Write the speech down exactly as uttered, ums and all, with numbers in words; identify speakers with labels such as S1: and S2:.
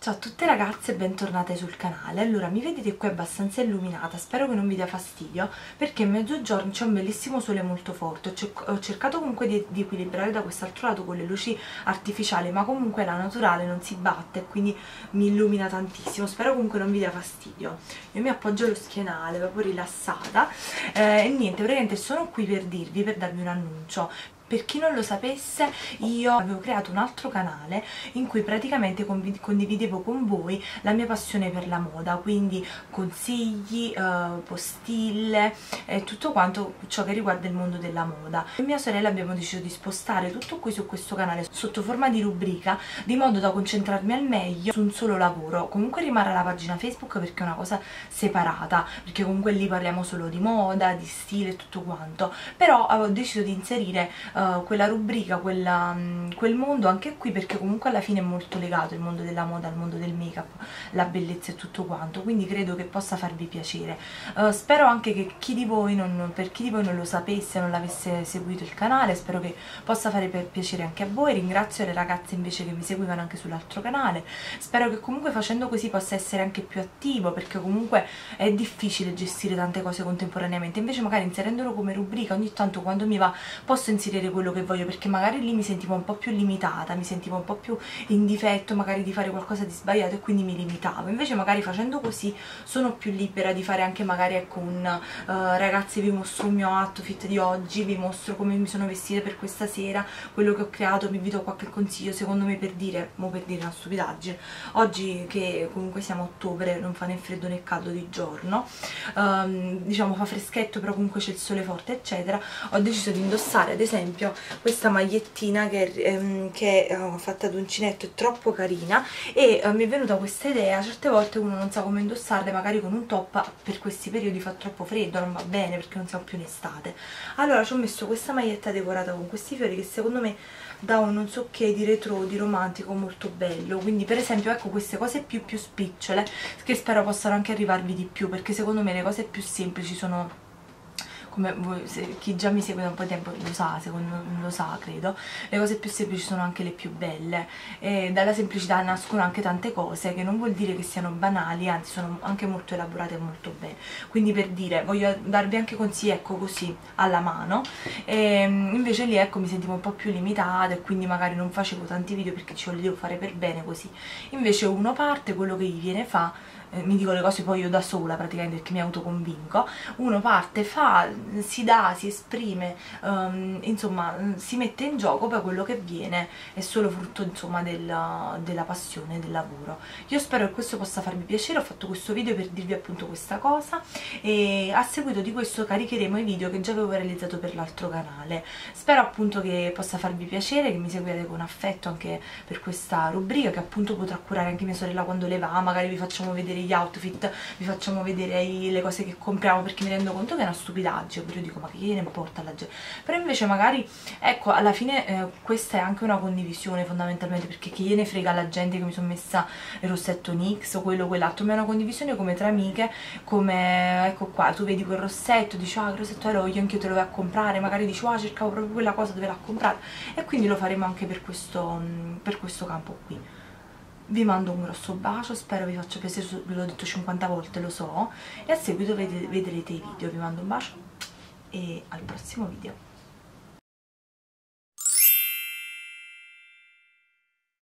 S1: Ciao a tutte ragazze e bentornate sul canale. Allora, mi vedete qui abbastanza illuminata, spero che non vi dia fastidio perché in mezzogiorno c'è un bellissimo sole molto forte. Ho cercato comunque di, di equilibrare da quest'altro lato con le luci artificiali, ma comunque la naturale non si batte, quindi mi illumina tantissimo. Spero comunque non vi dia fastidio. Io mi appoggio allo schienale proprio rilassata eh, e niente, praticamente sono qui per dirvi, per darvi un annuncio. Per chi non lo sapesse, io avevo creato un altro canale in cui praticamente condividevo con voi la mia passione per la moda, quindi consigli, eh, postille e tutto quanto ciò che riguarda il mondo della moda. Io e mia sorella abbiamo deciso di spostare tutto qui su questo canale sotto forma di rubrica, di modo da concentrarmi al meglio su un solo lavoro. Comunque rimarrà la pagina Facebook perché è una cosa separata, perché comunque lì parliamo solo di moda, di stile e tutto quanto, però avevo deciso di inserire Uh, quella rubrica, quella, um, quel mondo anche qui, perché comunque alla fine è molto legato il mondo della moda al mondo del make up, la bellezza e tutto quanto, quindi credo che possa farvi piacere. Uh, spero anche che chi di voi non, per chi di voi non lo sapesse, non l'avesse seguito il canale, spero che possa fare per piacere anche a voi. Ringrazio le ragazze invece che mi seguivano anche sull'altro canale, spero che comunque facendo così possa essere anche più attivo, perché comunque è difficile gestire tante cose contemporaneamente, invece magari inserendolo come rubrica ogni tanto quando mi va posso inserire quello che voglio, perché magari lì mi sentivo un po' più limitata, mi sentivo un po' più in difetto magari di fare qualcosa di sbagliato e quindi mi limitavo. Invece magari facendo così sono più libera di fare anche magari ecco un uh, ragazzi vi mostro il mio outfit di oggi, vi mostro come mi sono vestita per questa sera, quello che ho creato, vi do qualche consiglio. Secondo me, per dire, mo per dire una stupidaggine, oggi che comunque siamo a ottobre, non fa né freddo né caldo di giorno, um, diciamo fa freschetto però comunque c'è il sole forte eccetera, ho deciso di indossare ad esempio questa magliettina che, ehm, che ho fatta ad uncinetto, è troppo carina e eh, mi è venuta questa idea. Certe volte uno non sa come indossarle, magari con un top per questi periodi fa troppo freddo, non va bene perché non siamo più in estate. Allora ci ho messo questa maglietta decorata con questi fiori che secondo me dà un non so che di retro, di romantico molto bello. Quindi per esempio ecco queste cose più più spicciole che spero possano anche arrivarvi di più, perché secondo me le cose più semplici sono, come voi, se, chi già mi segue da un po' di tempo lo sa, secondo me lo sa credo, le cose più semplici sono anche le più belle e dalla semplicità nascono anche tante cose che non vuol dire che siano banali, anzi sono anche molto elaborate e molto bene. Quindi per dire, voglio darvi anche consigli ecco così alla mano, e invece lì ecco mi sentivo un po' più limitata e quindi magari non facevo tanti video perché ci volevo fare per bene così. Invece uno parte, quello che gli viene fa, eh, mi dico le cose poi io da sola praticamente perché mi autoconvinco, uno parte, fa, si dà, si esprime, um, insomma si mette in gioco, poi quello che viene è solo frutto insomma del, della passione, del lavoro. Io spero che questo possa farvi piacere, ho fatto questo video per dirvi appunto questa cosa e a seguito di questo caricheremo i video che già avevo realizzato per l'altro canale. Spero appunto che possa farvi piacere, che mi seguiate con affetto anche per questa rubrica, che appunto potrà curare anche mia sorella quando le va, magari vi facciamo vedere gli outfit, vi facciamo vedere le cose che compriamo, perché mi rendo conto che è una stupidaggine, però io dico ma che ne importa alla gente, però invece magari ecco alla fine eh, questa è anche una condivisione fondamentalmente, perché chi gliene frega alla gente che mi sono messa il rossetto Nix o quello o quell'altro, ma è una condivisione come tra amiche, come ecco qua tu vedi quel rossetto, dici ah che rossetto ero io, anch'io te lo vai a comprare, magari dici ah cercavo proprio quella cosa dove l'ha comprata, e quindi lo faremo anche per questo, per questo campo qui. Vi mando un grosso bacio, spero vi faccia piacere, ve l'ho detto cinquanta volte, lo so, e a seguito vedrete i video. Vi mando un bacio e al prossimo video.